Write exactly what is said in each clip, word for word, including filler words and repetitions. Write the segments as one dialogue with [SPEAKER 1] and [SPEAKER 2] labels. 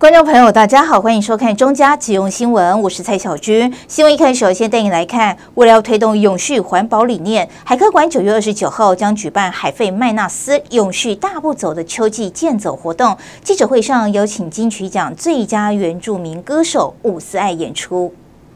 [SPEAKER 1] 观众朋友，大家好，欢迎收看中嘉即用新闻，我是蔡小军。新闻一开始，先带你来看，为了要推动永续环保理念，海科馆九月二十九号将举办海费麦纳斯永续大步走的秋季健走活动。记者会上邀请金曲奖最佳原住民歌手伍思爱演出。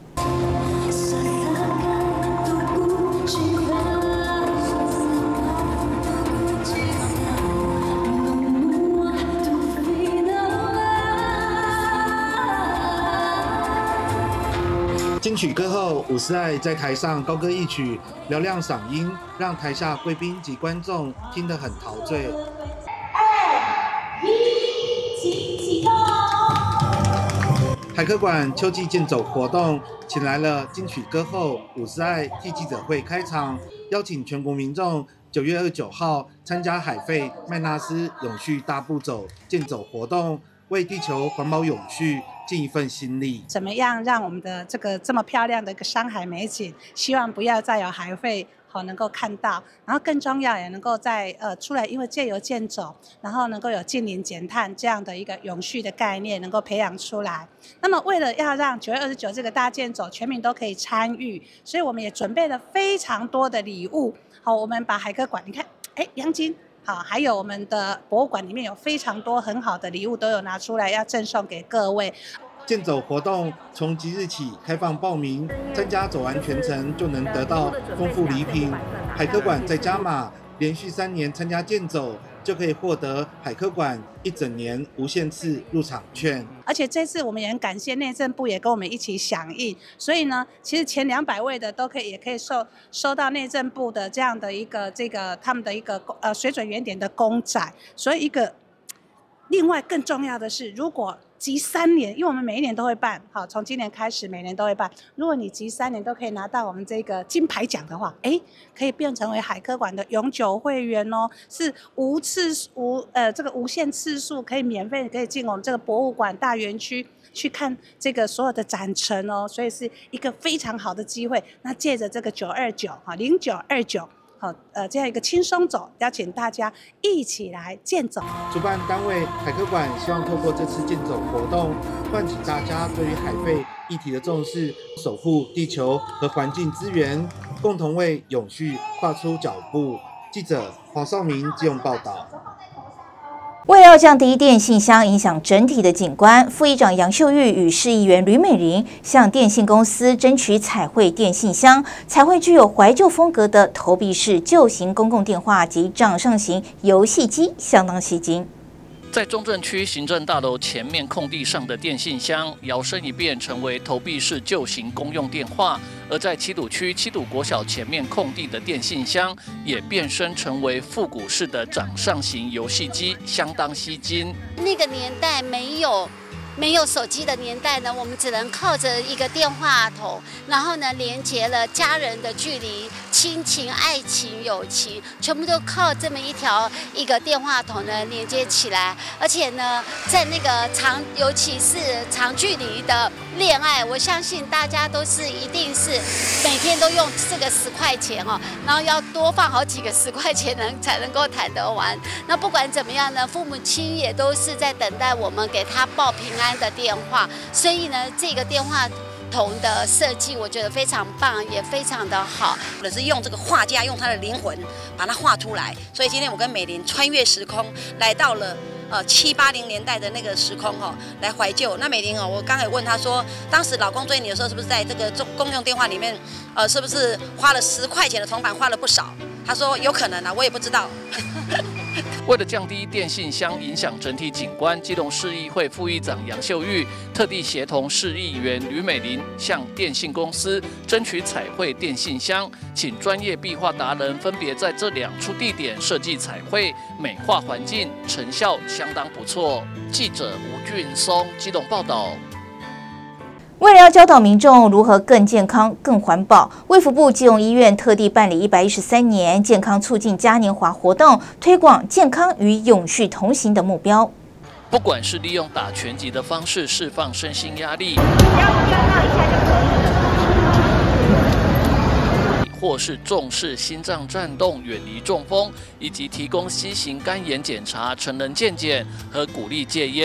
[SPEAKER 2] 金曲歌后伍思爱在台上高歌一曲，嘹亮嗓音让台下贵宾及观众听得很陶醉。二一，请启动！海科馆秋季健走活动，请来了金曲歌后伍思爱替记者会开场，邀请全国民众九月二十九号参加海费麦纳斯永续大步走健走活动，为地球环保永续 尽一份心力，
[SPEAKER 3] 怎么样让我们的这个这么漂亮的一个山海美景，希望不要再有海废好能够看到，然后更重要也能够在呃出来，因为借由健走，然后能够有近零减碳这样的一个永续的概念能够培养出来。那么为了要让九月二十九这个大健走全民都可以参与，所以我们也准备了非常多的礼物。好，我们把海科馆，你看，哎，杨金。 好，还有我们的博物馆里面有非常多很好的礼物，都有拿出来要赠送给各位。
[SPEAKER 2] 健走活动从即日起开放报名，参加走完全程就能得到丰富礼品。海科馆在加码，连续三年参加健走就可以获得海科馆一整年无限次入场券。
[SPEAKER 3] 而且这次我们也很感谢内政部也跟我们一起响应，所以呢，其实前两百位的都可以也可以收收到内政部的这样的一个这个他们的一个呃水准原点的公仔。所以一个另外更重要的是，如果 集三年，因为我们每一年都会办，好，从今年开始每年都会办。如果你集三年都可以拿到我们这个金牌奖的话，哎，可以变成为海科馆的永久会员哦，是无次无呃这个无限次数可以免费可以进我们这个博物馆大园区去看这个所有的展陈哦，所以是一个非常好的机会。那借着这个九二九哈零九二九。 好，呃，这样一个轻松走，邀请大家一起来健走。
[SPEAKER 2] 主办单位海科馆希望透过这次健走活动，唤起大家对于海废议题的重视，守护地球和环境资源，共同为永续跨出脚步。记者黄少明基隆报道。
[SPEAKER 1] 为了要降低电信箱影响整体的景观，副议长杨秀玉与市议员吕美玲向电信公司争取彩绘电信箱，彩绘具有怀旧风格的投币式旧型公共电话及掌上型游戏机，相当吸睛。
[SPEAKER 4] 在中正区行政大楼前面空地上的电信箱摇身一变成为投币式旧型公用电话，而在七堵区七堵国小前面空地的电信箱也变身成为复古式的掌上型游戏机，相当吸睛。
[SPEAKER 5] 那个年代没有。 没有手机的年代呢，我们只能靠着一个电话筒，然后呢，连接了家人的距离、亲情、爱情、友情，全部都靠这么一条一个电话筒呢连接起来。而且呢，在那个长，尤其是长距离的恋爱，我相信大家都是一定是每天都用这个十块钱哦，然后要多放好几个十块钱能才能够谈得完。那不管怎么样呢，父母亲也都是在等待我们给他报平安 的电话，所以呢，这个电话筒的设计我觉得非常棒，也非常的好。
[SPEAKER 6] 或者是用这个画家用他的灵魂把它画出来，所以今天我跟美玲穿越时空，来到了呃七八零年代的那个时空哦，来怀旧。那美玲哦，我刚才问她说，当时老公追你的时候，是不是在这个公用电话里面，呃，是不是花了十块钱的铜板，花了不少？她说有可能啊，我也不知道。
[SPEAKER 4] 为了降低电信箱影响整体景观，基隆市议会副议长杨秀玉特地协同市议员吕美玲向电信公司争取彩绘电信箱，请专业壁画达人分别在这两处地点设计彩绘，美化环境，成效相当不错。记者吴俊松基隆报道。
[SPEAKER 1] 为了要教导民众如何更健康、更环保，卫福部基隆医院特地办理一百一十三年健康促进嘉年华活动，推广健康与永续同行的目标。
[SPEAKER 4] 不管是利用打拳击的方式释放身心压力，或是重视心脏颤动、远离中风，以及提供 C 型肝炎检查、成人健检和鼓励戒烟。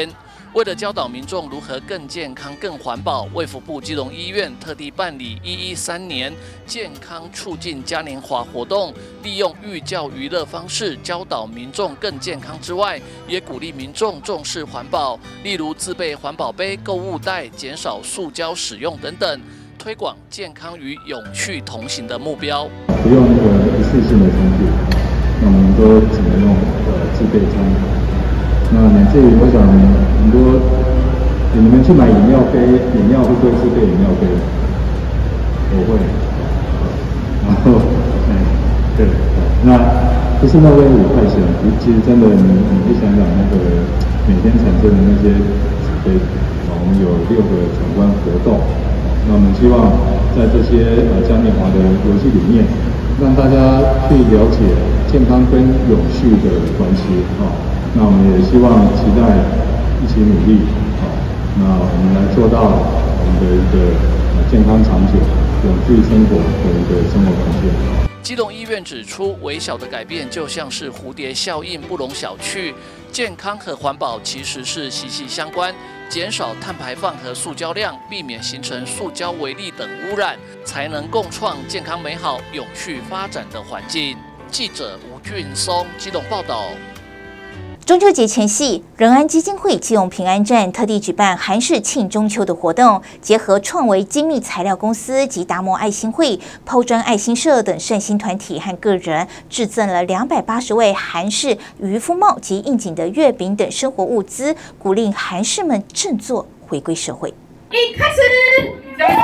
[SPEAKER 4] 为了教导民众如何更健康、更环保，卫福部基隆医院特地办理一一三年健康促进嘉年华活动，利用寓教于乐方式教导民众更健康之外，也鼓励民众重视环保，例如自备环保杯、购物袋，减少塑胶使用等等，推广健康与永续同行的目标。
[SPEAKER 7] 不用那个一次性的餐具，那我们都只能用呃自备餐。那乃至于我想很多你们去买饮料杯，饮料会不会自备饮料杯？我会。然后，哎，对，那不是那个五块钱，其实真的你你去想想那个每天产生的那些纸杯，啊，我们有六个闯关活动，那我们希望在这些呃嘉年华的游戏里面，让大家去了解健康跟永续的关系啊。那我们也希望期待一起努力，好，那我们来做到我们的一个健康长久、永续生活的一个生活环境。
[SPEAKER 4] 基隆医院指出，微小的改变就像是蝴蝶效应，不容小觑。健康和环保其实是息息相关，减少碳排放和塑胶量，避免形成塑胶微粒等污染，才能共创健康美好、永续发展的环境。记者吴俊松基隆报道。
[SPEAKER 1] 中秋节前夕，仁安基金会基隆平安站特地举办韩式庆中秋的活动，结合创维精密材料公司及达摩爱心会、抛砖爱心社等善心团体和个人，制赠了两百八十位韩式渔夫帽及应景的月饼等生活物资，鼓励韩士们振作回归社会。
[SPEAKER 8] 一开始，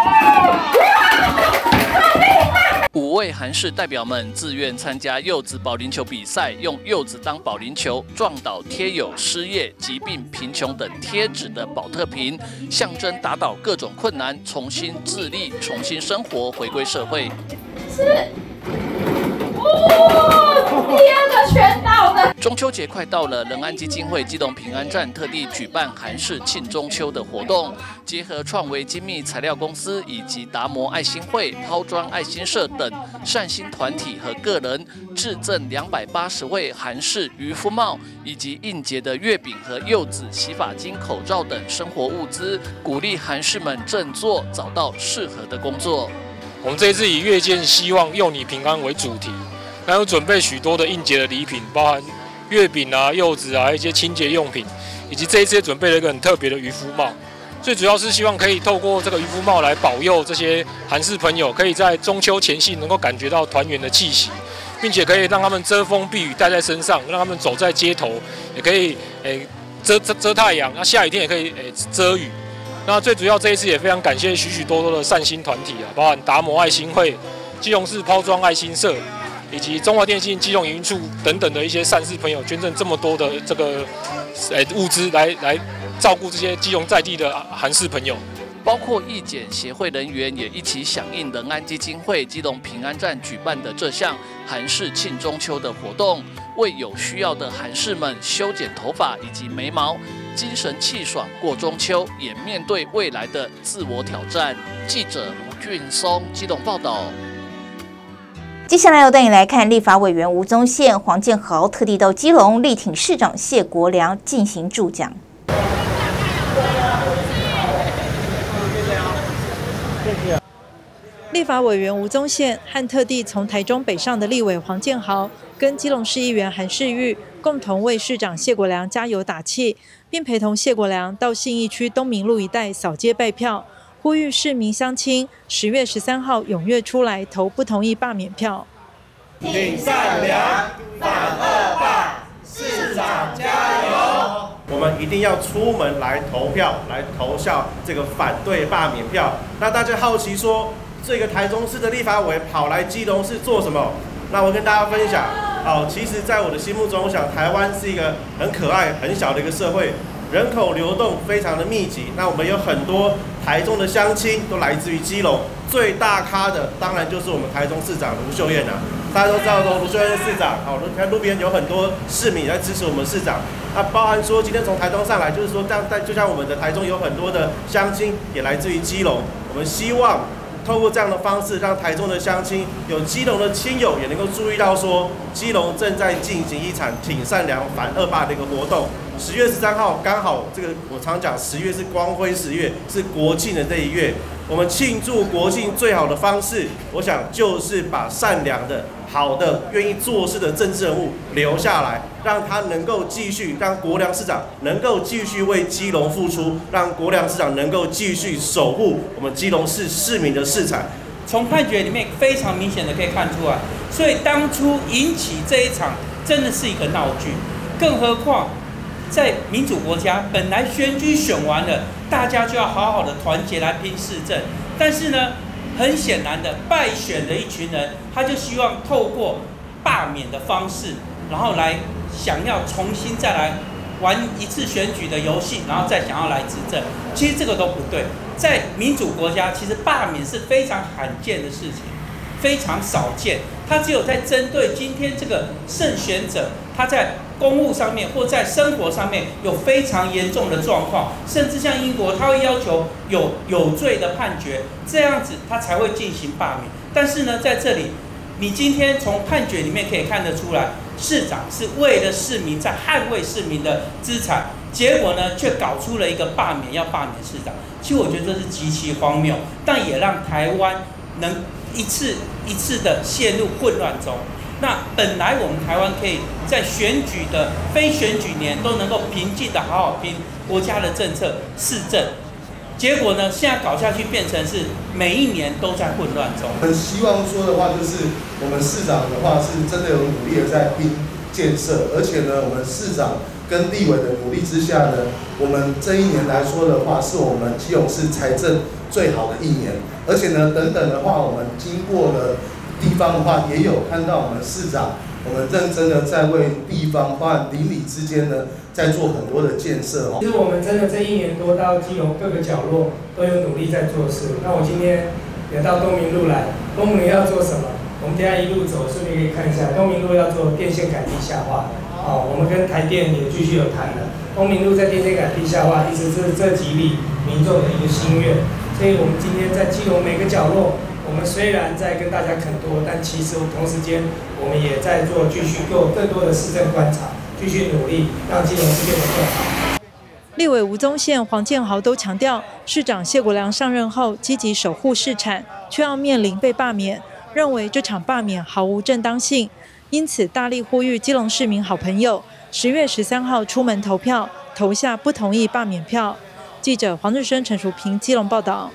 [SPEAKER 4] 五位韩式代表们自愿参加柚子保龄球比赛，用柚子当保龄球，撞倒贴有失业、疾病、贫穷等贴纸的保特瓶，象征打倒各种困难，重新自立、重新生活，回归社会。
[SPEAKER 8] 是，哦，第二个全倒的。
[SPEAKER 4] 中秋节快到了，仁安基金会基隆平安站特地举办韩式庆中秋的活动，结合创维精密材料公司以及达摩爱心会、抛砖爱心社等善心团体和个人，制赠两百八十位韩式渔夫帽以及应节的月饼和柚子、洗发精、口罩等生活物资，鼓励韩士们振作，找到适合的工作。
[SPEAKER 9] 我们这一次以月见希望佑你平安为主题，还有准备许多的应节的礼品，包含月饼啊、柚子啊、一些清洁用品，以及这一次也准备了一个很特别的渔夫帽。最主要是希望可以透过这个渔夫帽来保佑这些韩式朋友，可以在中秋前夕能够感觉到团圆的气息，并且可以让他们遮风避雨戴在身上，让他们走在街头也可以诶遮遮遮太阳，那下雨天也可以诶遮雨。那最主要这一次也非常感谢许许多多的善心团体啊，包含达摩爱心会、基隆市抛砖爱心社，以及中华电信基隆营运处等等的一些善事朋友捐赠这么多的这个诶物资来来照顾这些基隆在地的韩式朋友。
[SPEAKER 4] 包括义检协会人员也一起响应仁安基金会基隆平安站举办的这项韩式庆中秋的活动，为有需要的韩士们修剪头发以及眉毛，精神气爽过中秋，也面对未来的自我挑战。记者吴俊松基隆报道。
[SPEAKER 1] 接下来要带你来看立法委员吴宗宪、黄建豪特地到基隆力挺市长谢国良进行助讲。
[SPEAKER 10] 立法委员吴宗宪和特地从台中北上的立委黄建豪，跟基隆市议员韩世玉共同为市长谢国良加油打气，并陪同谢国良到信义区东明路一带扫街拜票，呼吁市民乡亲十月十三号踊跃出来投不同意罢免票。
[SPEAKER 11] 挺善良，反恶霸，市长加油！
[SPEAKER 12] 我们一定要出门来投票，来投下这个反对罢免票。那大家好奇说，这个台中市的立法委跑来基隆市做什么？那我跟大家分享，哦，其实在我的心目中，我想台湾是一个很可爱、很小的一个社会，人口流动非常的密集。那我们有很多台中的乡亲都来自于基隆，最大咖的当然就是我们台中市长卢秀燕啊。大家都知道说卢秀燕市长，好，看路边有很多市民在支持我们市长。那包含说今天从台东上来，就是说这样，就像我们的台中有很多的乡亲也来自于基隆，我们希望透过这样的方式，让台中的乡亲有基隆的亲友也能够注意到说，基隆正在进行一场挺善良反恶霸的一个活动。十月十三号刚好这个我常讲，十月是光辉十月，是国庆的这一月。我们庆祝国庆最好的方式，我想就是把善良的、好的、愿意做事的政治人物留下来，让他能够继续，让国良市长能够继续为基隆付出，让国良市长能够继续守护我们基隆市市民的市场。
[SPEAKER 13] 从判决里面非常明显的可以看出来，所以当初引起这一场真的是一个闹剧，更何况在民主国家，本来选举选完了，大家就要好好的团结来拼市政。但是呢，很显然的，败选的一群人，他就希望透过罢免的方式，然后来想要重新再来玩一次选举的游戏，然后再想要来执政。其实这个都不对，在民主国家，其实罢免是非常罕见的事情，非常少见。他只有在针对今天这个胜选者，他在公务上面或在生活上面有非常严重的状况，甚至像英国，他会要求有有罪的判决，这样子他才会进行罢免。但是呢，在这里，你今天从判决里面可以看得出来，市长是为了市民，在捍卫市民的资产，结果呢，却搞出了一个罢免，要罢免市长。其实我觉得这是极其荒谬，但也让台湾能一次一次的陷入混乱中。那本来我们台湾可以在选举的非选举年都能够平静的好好拼国家的政策市政，结果呢，现在搞下去变成是每一年都在混乱中。
[SPEAKER 14] 很希望说的话，就是我们市长的话是真的有努力的在拼建设，而且呢，我们市长跟立委的努力之下呢，我们这一年来说的话，是我们基隆市财政最好的一年，而且呢，等等的话，我们经过了地方的话，也有看到我们市长，我们认真的在为地方，包含邻里之间呢，在做很多的建设哦。
[SPEAKER 15] 其实我们真的这一年多到基隆各个角落都有努力在做事。那我今天也到东明路来，东明路要做什么？我们等一下一路走，顺便可以看一下，东明路要做电线杆地下化。哦，我们跟台电也继续有谈了，东明路在电线杆地下化，一直是这几里民众的一个心愿。所以我们今天在基隆每个角落。我们虽然在跟大家肯多，但其实同时间我们也在做继续做更多的市政观察，继续努力让基隆市变得更好。
[SPEAKER 10] 立委吴宗宪、黄建豪都强调，市长谢国良上任后积极守护市产，却要面临被罢免，认为这场罢免毫无正当性，因此大力呼吁基隆市民好朋友十月十三号出门投票，投下不同意罢免票。记者黄日升、陈淑平基隆报道。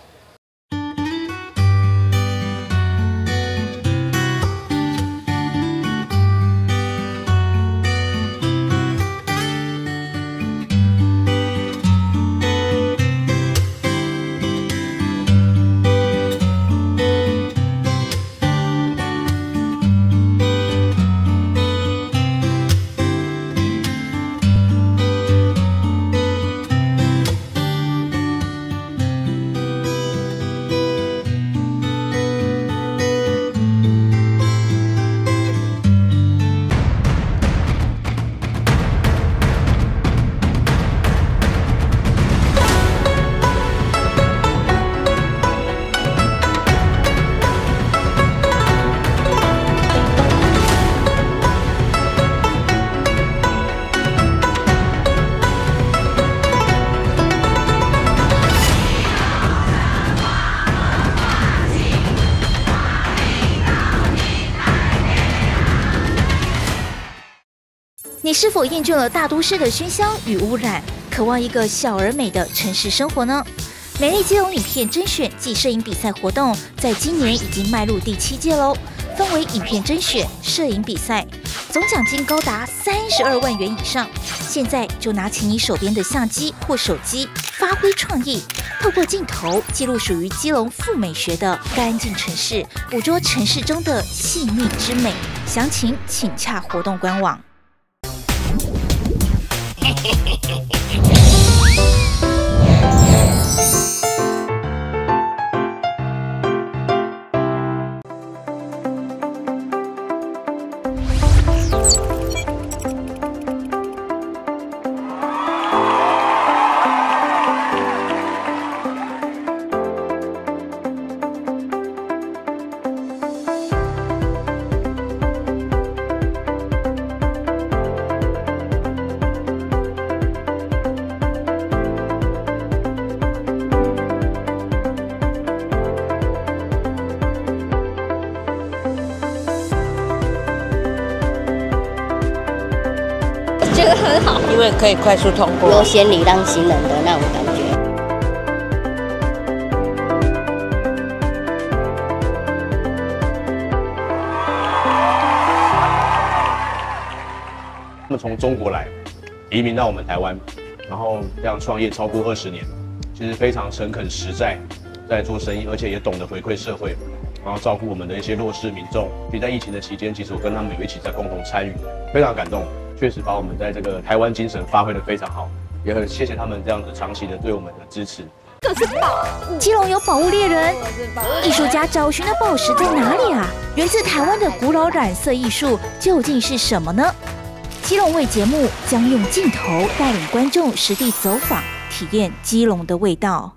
[SPEAKER 1] 你是否厌倦了大都市的喧嚣与污染，渴望一个小而美的城市生活呢？美丽基隆影片甄选暨摄影比赛活动，在今年已经迈入第七届喽，分为影片甄选、摄影比赛，总奖金高达三十二万元以上。现在就拿起你手边的相机或手机，发挥创意，透过镜头记录属于基隆富美学的干净城市，捕捉城市中的细腻之美。详情请洽活动官网。
[SPEAKER 16] 觉得很好，
[SPEAKER 17] 因为可以快速通过，
[SPEAKER 16] 优先礼让行人的那种感觉。
[SPEAKER 18] 他们从中国来，移民到我们台湾，然后这样创业超过二十年，其实非常诚恳实在，在做生意，而且也懂得回馈社会，然后照顾我们的一些弱势民众。所以在疫情的期间，其实我跟他们有一起在共同参与，非常感动，确实把我们在这个台湾精神发挥得非常好，也很谢谢他们这样子长期的对我们的支持。
[SPEAKER 19] 可是宝物，基隆有宝物猎人，艺术家找寻的宝石在哪里啊？源自台湾的古老染色艺术究竟是什么呢？基隆味节目将用镜头带领观众实地走访，体验基隆的味道。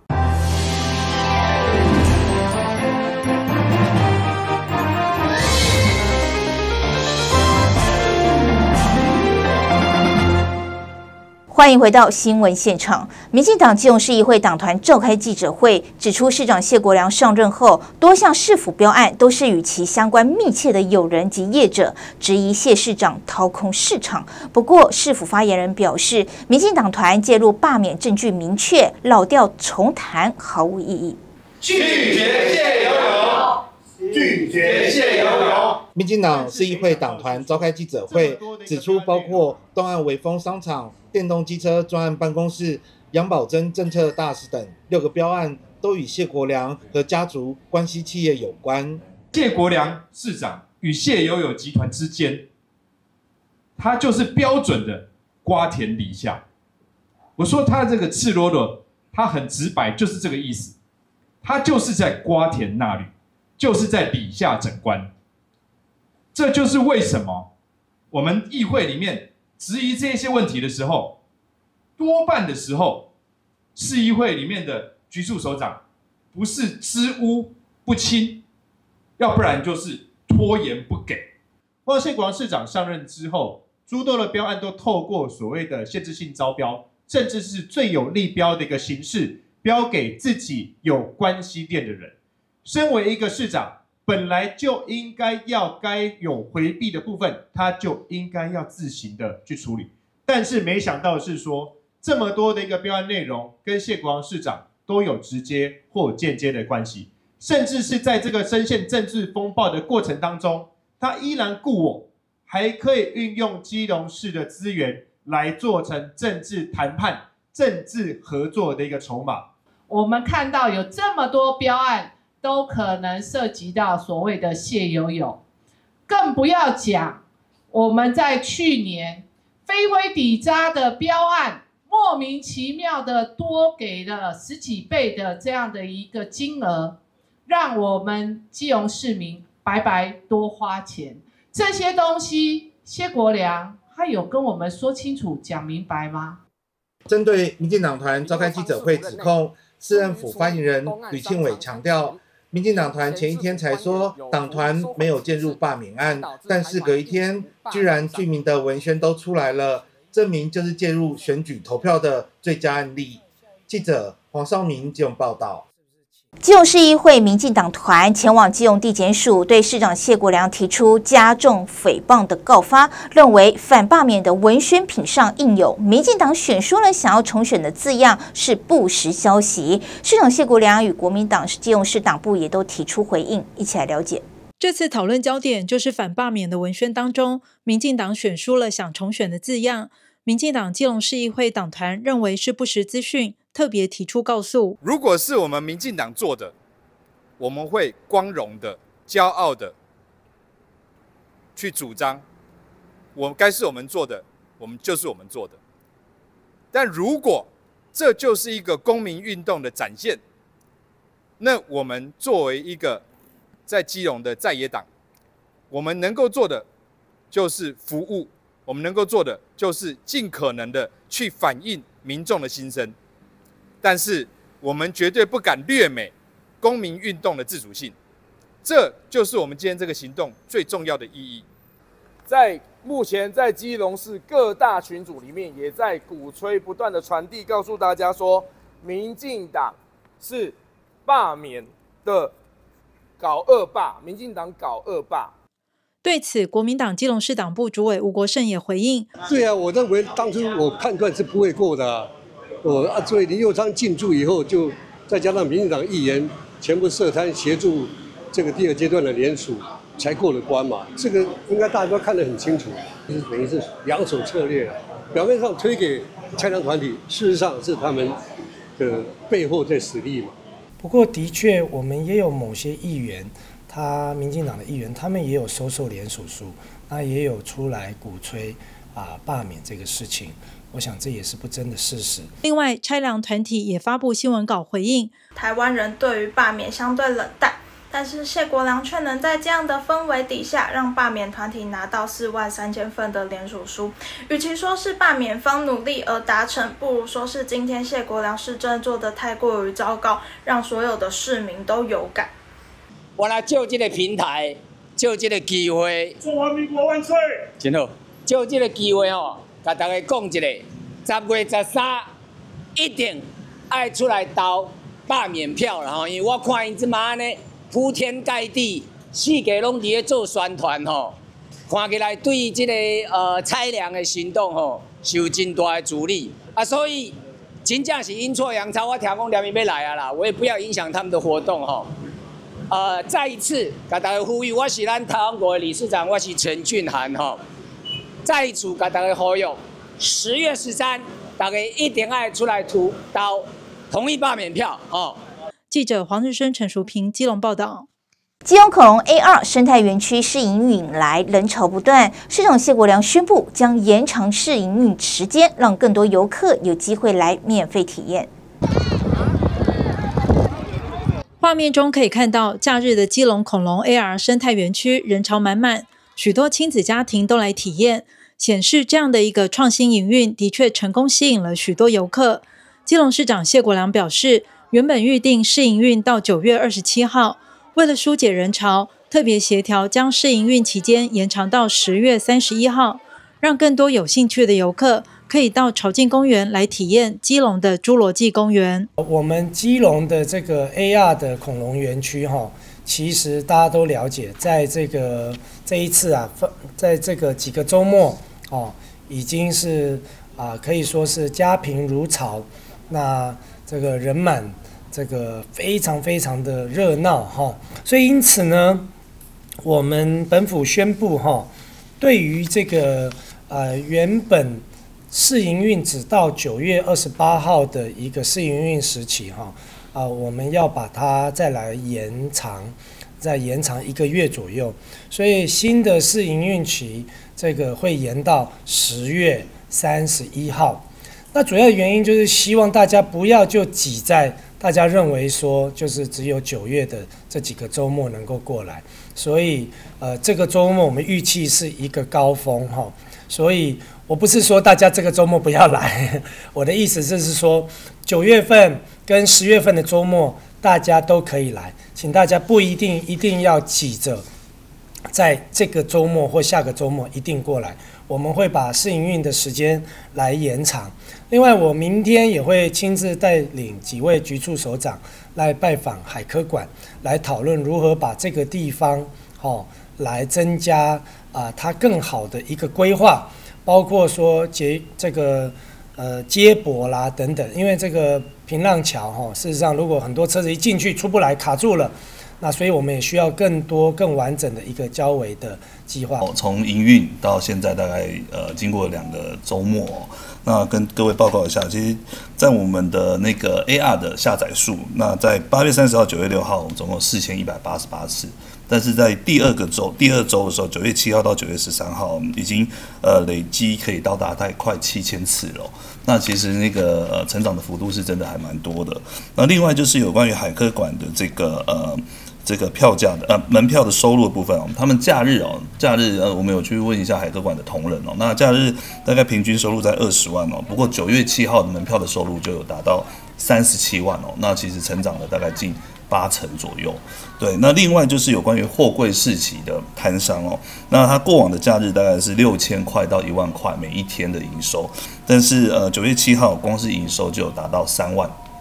[SPEAKER 1] 欢迎回到新闻现场。民进党基隆市议会党团召开记者会，指出市长谢国良上任后，多项市府标案都是与其相关密切的友人及业者，质疑谢市长掏空市场。不过，市府发言人表示，民进党团介入罢免证据明确，老调重弹毫无意义。
[SPEAKER 11] 拒绝谢友友，拒绝谢友友。
[SPEAKER 2] 民进党市议会党团召开记者会，指出包括东岸微风商场、电动机车专案办公室、杨宝珍政策大使等六个标案，都与谢国良和家族关系企业有关。
[SPEAKER 20] 谢国良市长与谢友友集团之间，他就是标准的瓜田李下。我说他这个赤裸裸，他很直白，就是这个意思。他就是在瓜田纳履，就是在李下整官。这就是为什么我们议会里面质疑这些问题的时候，多半的时候，市议会里面的局处首长不是支吾不清，要不然就是拖延不给。
[SPEAKER 21] 或者谢国良市长上任之后，诸多的标案都透过所谓的限制性招标，甚至是最有利标的一个形式，标给自己有关系店的人。身为一个市长，本来就应该要该有回避的部分，他就应该要自行的去处理。但是没想到的是说，这么多的一个标案内容跟谢国良市长都有直接或间接的关系，甚至是在这个深陷政治风暴的过程当中，他依然顾我，还可以运用基隆市的资源来做成政治谈判、政治合作的一个筹码。
[SPEAKER 22] 我们看到有这么多标案，都可能涉及到所谓的谢友友，更不要讲我们在去年非灰底渣的标案，莫名其妙的多给了十几倍的这样的一个金额，让我们基隆市民白白多花钱。这些东西，谢国良他有跟我们说清楚、讲明白吗？
[SPEAKER 2] 针对民进党团召开记者会指控，市政府发言人吕庆伟强调，民进党团前一天才说党团没有介入罢免案，但是隔一天居然居民的文宣都出来了，证明就是介入选举投票的最佳案例。记者黄少明基隆报道。
[SPEAKER 1] 基隆市议会民进党团前往基隆地检署，对市长谢国良提出加重诽谤的告发，认为反罢免的文宣品上印有民进党选输了想要重选的字样是不实消息。市长谢国良与国民党基隆市党部也都提出回应，一起来了解。
[SPEAKER 10] 这次讨论焦点就是反罢免的文宣当中，民进党选输了想重选的字样。民进党基隆市议会党团认为是不实资讯，特别提出告诉：
[SPEAKER 23] 如果是我们民进党做的，我们会光荣的、骄傲的去主张，我该是我们做的，我们就是我们做的。但如果这就是一个公民运动的展现，那我们作为一个在基隆的在野党，我们能够做的就是服务。我们能够做的就是尽可能的去反映民众的心声，但是我们绝对不敢略美公民运动的自主性，这就是我们今天这个行动最重要的意义。
[SPEAKER 24] 在目前在基隆市各大群组里面，也在鼓吹不断的传递，告诉大家说，民进党是罢免的搞恶霸，民进党搞恶霸。
[SPEAKER 10] 对此，国民党基隆市党部主委吴国胜也回应：
[SPEAKER 3] 对啊，我认为当初我判断是不会过的啊，我啊，所以林右昌进驻以后，就再加上民进党议员全部涉贪协助这个第二阶段的联署，才过了关嘛。这个应该大家都看得很清楚，就是等于是两手策略啊，表面上推给拆粮团体，事实上是他们的背后在使力嘛。
[SPEAKER 15] 不过的确，我们也有某些议员。他民进党的议员，他们也有收受联署书，那也有出来鼓吹啊罢免这个事情。我想这也是不争的事实。
[SPEAKER 10] 另外，拆粮团体也发布新闻稿回应：
[SPEAKER 5] 台湾人对于罢免相对冷淡，但是谢国良却能在这样的氛围底下，让罢免团体拿到四万三千份的联署书。与其说是罢免方努力而达成，不如说是今天谢国良市政做得太过于糟糕，让所有的市民都有感。
[SPEAKER 6] 我来借这个平台，借这个机会，
[SPEAKER 17] 中华民国万岁！
[SPEAKER 6] 真好，借这个机会吼，甲大家讲一个，十月十三一定爱出来投罢免票啦吼，因为我看因即马呢，铺天盖地，四界拢伫咧做宣传吼，看起来对这个呃拆粮的行动吼，受真大的阻力啊，所以真正是阴错阳差，我听讲连伊要来啊啦，我也不要影响他们的活动吼。呃，再一次甲大家呼吁，我是咱台湾国的理事长，我是陈俊涵吼。再一次甲大家呼吁，十月十三，大家一定要出来投到同意罢免票哦。
[SPEAKER 10] 记者黄日升、陈淑平，基隆报道。
[SPEAKER 1] 基隆恐龙 A 二 生态园区试营运以来人潮不断，市长谢国良宣布将延长试营运时间，让更多游客有机会来免费体验。
[SPEAKER 10] 画面中可以看到，假日的基隆恐龙 A R 生态园区人潮满满，许多亲子家庭都来体验，显示这样的一个创新营运的确成功吸引了许多游客。基隆市长谢国良表示，原本预定试营运到九月二十七号，为了疏解人潮，特别协调将试营运期间延长到十月三十一号，让更多有兴趣的游客可以到潮境公园来体验基隆的侏罗纪公园。
[SPEAKER 15] 我们基隆的这个 A R 的恐龙园区哈，其实大家都了解，在这个这一次啊，在这个几个周末哦，已经是啊可以说是家贫如潮，那这个人满，这个非常非常的热闹哈。所以因此呢，我们本府宣布哈，对于这个呃原本试营运只到九月二十八号的一个试营运时期哈，啊，我们要把它再来延长，再延长一个月左右，所以新的试营运期这个会延到十月三十一号。那主要的原因就是希望大家不要就挤在大家认为说就是只有九月的这几个周末能够过来，所以呃这个周末我们预期是一个高峰哈，所以我不是说大家这个周末不要来，我的意思就是说九月份跟十月份的周末大家都可以来，请大家不一定一定要挤着在这个周末或下个周末一定过来，我们会把试营运的时间来延长。另外，我明天也会亲自带领几位局处首长来拜访海科馆，来讨论如何把这个地方哦来增加啊、呃、它更好的一个规划。包括说接这个呃接驳啦等等，因为这个平浪桥哈，事实上如果很多车子一进去出不来卡住了，那所以我们也需要更多更完整的一个交维的计划。
[SPEAKER 25] 从营运到现在大概呃经过两个周末、哦，那跟各位报告一下，其实，在我们的那个 A R 的下载数，那在八月三十号、九月六号总共四千一百八十八次。但是在第二个周，第二周的时候，九月七号到九月十三号，已经呃累积可以到达大概快七千次了。那其实那个呃成长的幅度是真的还蛮多的。那另外就是有关于海科馆的这个呃这个票价的呃门票的收入的部分哦，他们假日哦假日呃我们有去问一下海科馆的同仁哦，那假日大概平均收入在二十万哦，不过九月七号的门票的收入就有达到三十七万哦，那其实成长了大概近八成左右。对，那另外就是有关于货柜市集的摊商哦，那他过往的假日大概是六千块到一万块每一天的营收，但是呃九月七号光是营收就有达到三万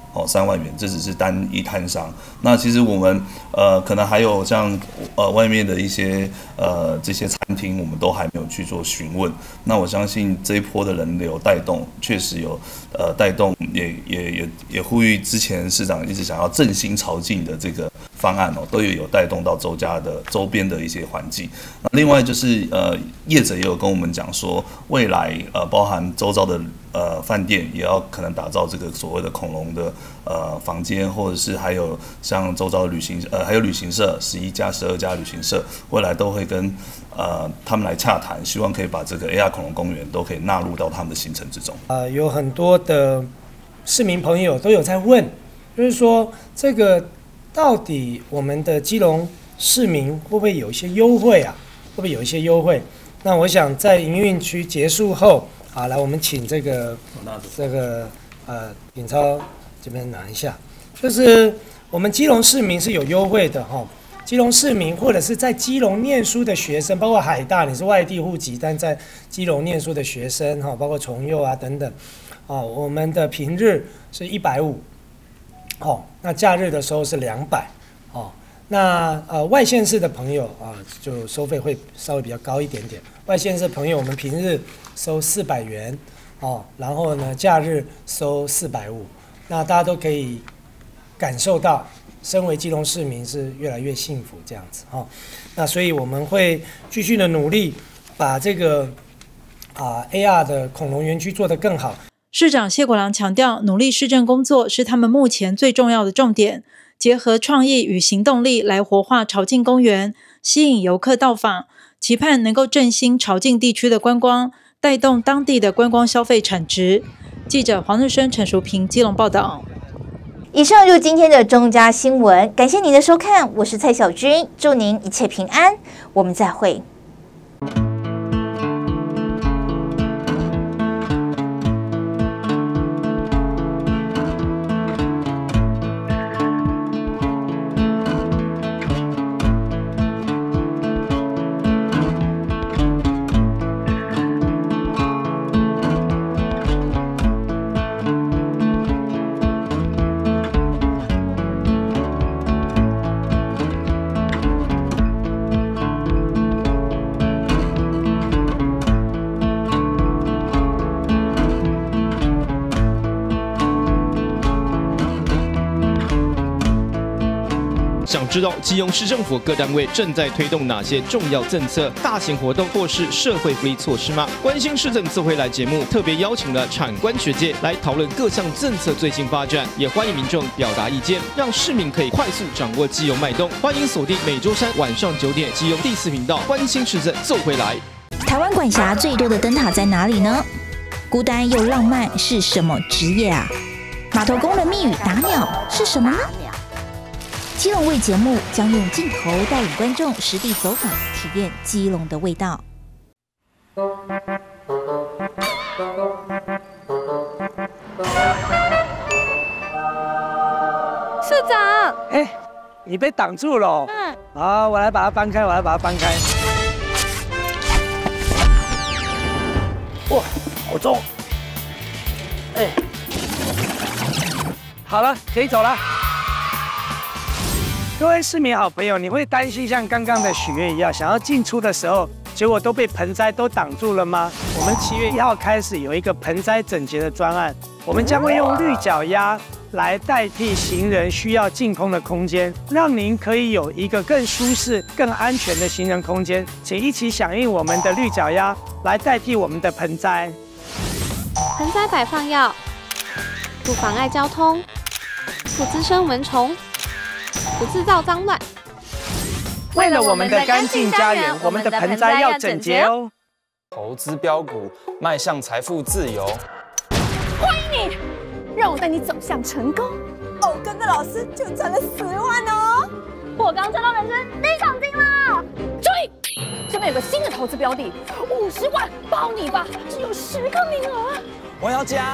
[SPEAKER 25] 哦三万元，这只是单一摊商。那其实我们呃可能还有像呃外面的一些呃这些餐厅，我们都还没有去做询问。那我相信这一波的人流带动，确实有呃带动，也也也也呼吁之前市长一直想要振兴潮境的这个方案哦，都有有带动到周家的周边的一些环境。那另外就是呃业者也有跟我们讲说，未来呃包含周遭的呃饭店也要可能打造这个所谓的恐龙的呃房间，或者是还有像周遭的旅行呃还有旅行社十一家、十二家旅行社，未来都会跟呃他们来洽谈，希望可以把这个 A R 恐龙公园都可以纳入到他们的行程之中。
[SPEAKER 15] 呃，有很多的市民朋友都有在问，就是说这个到底我们的基隆市民会不会有一些优惠啊？会不会有一些优惠？那我想在营运区结束后。好，来，我们请这个这个呃尹超这边拿一下，就是我们基隆市民是有优惠的哈。基隆市民或者是在基隆念书的学生，包括海大你是外地户籍，但在基隆念书的学生哈，包括重幼啊等等，哦，我们的平日是一百五，哦，那假日的时候是两百，哦。那呃外县市的朋友啊，就收费会稍微比较高一点点。外县市的朋友，我们平日收四百元，哦，然后呢假日收四百五。那大家都可以感受到，身为基隆市民是越来越幸福这样子哈、哦。那所以我们会继续的努力，把这个啊 A R 的恐龙园区做得更好。
[SPEAKER 10] 市长谢国良强调，努力市政工作是他们目前最重要的重点。结合创意与行动力来活化潮境公园，吸引游客到访，期盼能够振兴潮境地区的观光，带动当地的观光消费产值。记者黄日升、陈淑平基隆报道。
[SPEAKER 1] 以上就是今天的中嘉新闻，感谢您的收看，我是蔡小君，祝您一切平安，我们再会。
[SPEAKER 4] 想知道基隆市政府各单位正在推动哪些重要政策、大型活动或是社会福利措施吗？关心市政自回来节目特别邀请了产官学界来讨论各项政策最新发展，也欢迎民众表达意见，让市民可以快速掌握基隆脉动。欢迎锁定每周三晚上九点基隆第四频道，关心市政自回来。
[SPEAKER 19] 台湾管辖最多的灯塔在哪里呢？孤单又浪漫是什么职业啊？码头工人密语打鸟是什么呢？基隆卫节目将用镜头带领观众实地走访，体验基隆的味道。
[SPEAKER 7] 市长，
[SPEAKER 15] 哎，你被挡住了。嗯。好，我来把它搬开，我来把它搬开。哇，好重！哎，好了，可以走了。各位市民好朋友，你会担心像刚刚的许愿一样，想要进出的时候，结果都被盆栽都挡住了吗？我们七月一号开始有一个盆栽整洁的专案，我们将会用绿脚丫来代替行人需要净空的空间，让您可以有一个更舒适、更安全的行人空间。请一起响应我们的绿脚丫，来代替我们的盆栽。
[SPEAKER 7] 盆栽摆放要不妨碍交通，不滋生蚊虫，不制造脏乱。
[SPEAKER 15] 为了我们的干净家园，我们的盆栽要整洁哦。
[SPEAKER 8] 投资标股，迈向财富自由。
[SPEAKER 7] 欢迎你，让我带你走向成功。
[SPEAKER 9] 哦，跟着老师就赚了十万哦！
[SPEAKER 7] 我刚赚到人生第一桶金了！注意，这边有个新的投资标的，五十万包你吧，只有十个名额。
[SPEAKER 8] 我要加。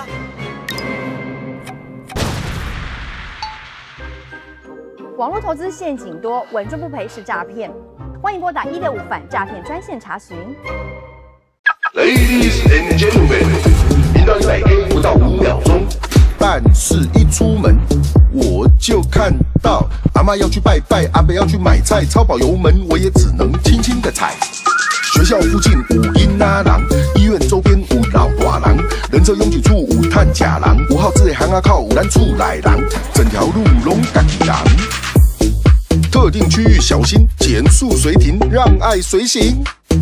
[SPEAKER 9] 网络投资陷阱多，稳赚不赔是诈骗。欢迎拨打一六五反诈骗专线查询。
[SPEAKER 17] Ladies and gentlemen，频道一百 A 不到五秒钟，
[SPEAKER 12] 办事一出门，我就看到阿嬷要去拜拜，阿伯要去买菜，超跑油门我也只能轻轻的踩。学校附近有囡仔人，医院周边有老大人，人车拥挤处有探假人，五号字的巷仔口有咱厝内人，整条路拢家己人。特定区域小心，减速随停，让爱随行。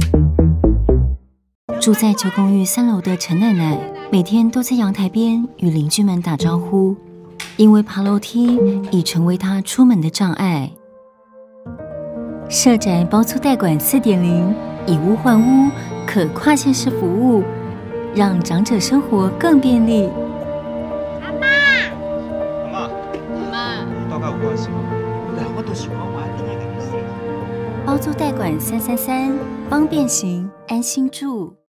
[SPEAKER 13] 住在旧公寓三楼的陈奶奶，每天都在阳台边与邻居们打招呼，因为爬楼梯已成为她出门的障碍。社宅包租代管 四点零， 以屋换屋，可跨县市服务，让长者生活更便利。
[SPEAKER 14] 阿妈，阿妈，阿妈，大概有关系吗？我都喜欢玩另外一个比赛。
[SPEAKER 13] 包租代管三三三，方便行，安心住。